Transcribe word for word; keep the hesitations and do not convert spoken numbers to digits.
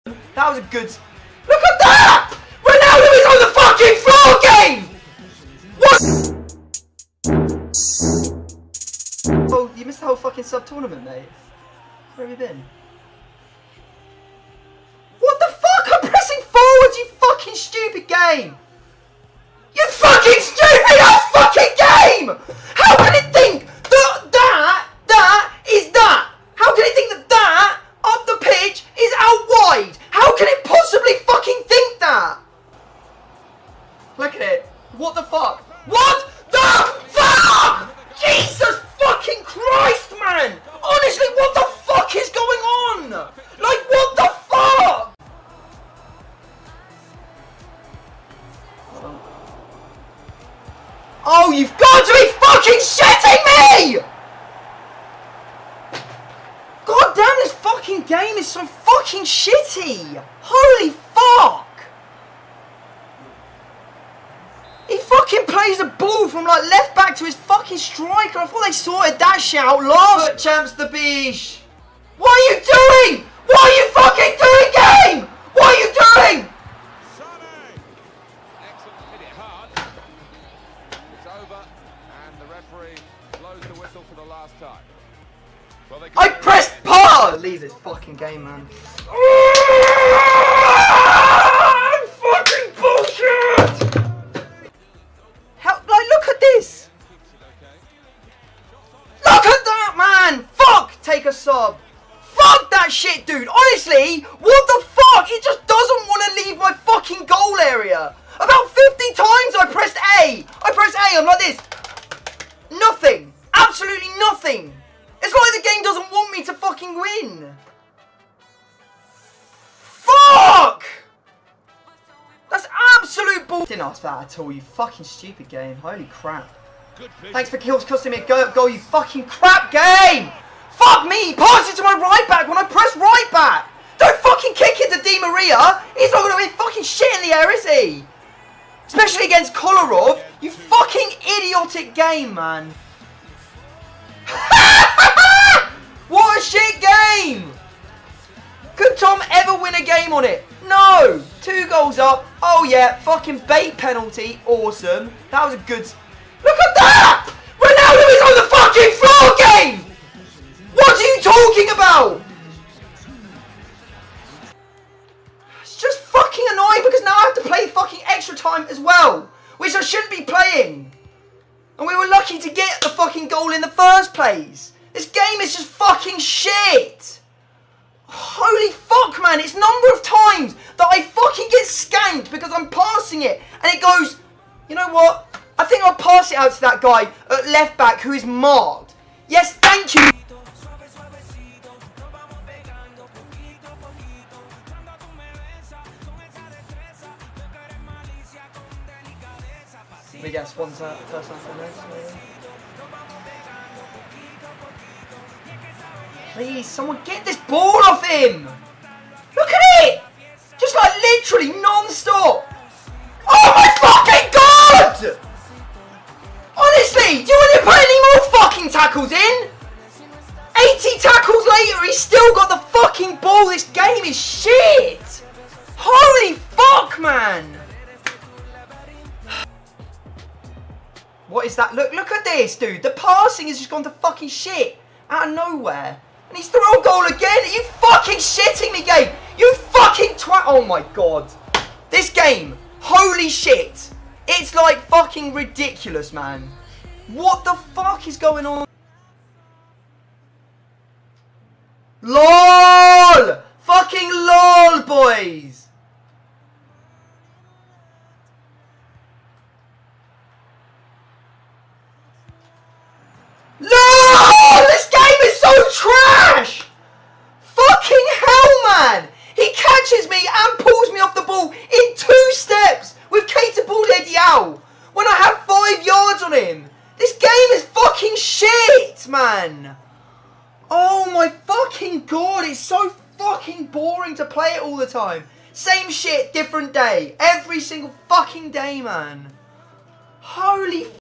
That was a good... Look at that! Ronaldo is on the fucking floor game! What? Oh, you missed the whole fucking sub-tournament, mate. Where have you been? What the fuck? I'm pressing forward, you fucking stupid game! You fucking stupid ass fucking game! How can it think that that, that is that? How can it think that that up the pitch is out wide? How can it possibly fucking think that? Look at it. What the fuck? What the fuck? Jesus fucking Christ, man! Honestly, what the fuck is going on? Like, what the fuck? Oh, you've got to be fucking shitting me! God damn, this fucking game is so fucking shitty! Holy fuck! He fucking plays the ball from like left back to his fucking striker. I thought they sorted that shit out last. Foot champs the beach. What are you doing? What are you fucking doing, game? What are you doing? Excellent, hit it hard. It's over, and the referee blows the whistle for the last time. Well, they I pressed pause. Leave this fucking game, man. Fucking bullshit. How? Like, look at this. Look at that, man. Fuck. Take a sub. Fuck that shit, dude. Honestly, what the fuck? It just doesn't want to leave my fucking goal area. About fifty times I pressed A. I pressed A. I'm like this. Nothing. Absolutely nothing. It's like the game doesn't want me to fucking win. Fuck! That's absolute bull. Didn't ask for that at all, you fucking stupid game. Holy crap. Thanks for kills costing me a go goal, you fucking crap game! Fuck me! Pass it to my right back when I press right back! Don't fucking kick it to Di Maria! He's not gonna be fucking shit in the air, is he? Especially against Kolarov. You fucking idiotic game, man. What a shit game! Could Tom ever win a game on it? No! Two goals up. Oh yeah, fucking bait penalty. Awesome. That was a good... Look at that! Ronaldo is on the fucking floor game! What are you talking about? It's just fucking annoying because now I have to play fucking extra time as well. Which I shouldn't be playing. And we were lucky to get the fucking goal in the first place. This game is just fucking shit. Holy fuck, man. It's number of times that I fucking get skanked because I'm passing it. And it goes, you know what? I think I'll pass it out to that guy at left back who is marked. Yes, thank you. We get sponsor first time for this. Please, someone get this ball off him! Look at it! Just like literally non-stop! Oh my fucking god! Honestly, do you want to put any more fucking tackles in? eighty tackles later, he's still got the fucking ball. This game is shit! Holy fuck, man! What is that? Look, look at this, dude. The passing has just gone to fucking shit. Out of nowhere. And he's through a goal again. Are you fucking shitting me, game? You fucking twat. Oh my god. This game. Holy shit. It's like fucking ridiculous, man. What the fuck is going on? LOL. Fucking LOL, boys. LOL! This game is so trash! Fucking hell, man! He catches me and pulls me off the ball in two steps with Keita Balde-Diao when I have five yards on him. This game is fucking shit, man! Oh my fucking god, it's so fucking boring to play it all the time. Same shit, different day. Every single fucking day, man. Holy